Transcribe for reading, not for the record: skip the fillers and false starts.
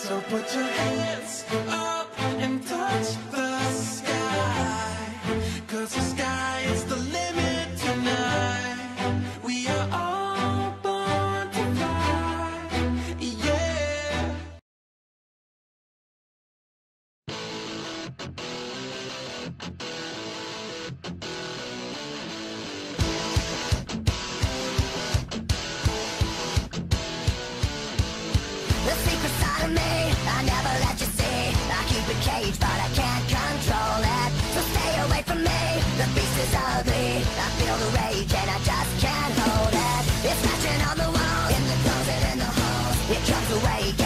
So put your hands up and touch the sky, 'cause the sky is the limit tonight. We are all born to fly, yeah. The secret side of me, I never let you see. I keep it caged, but I can't control it. So stay away from me, the beast is ugly. I feel the rage and I just can't hold it. It's scratching on the wall, in the closet, in the hole. It comes awake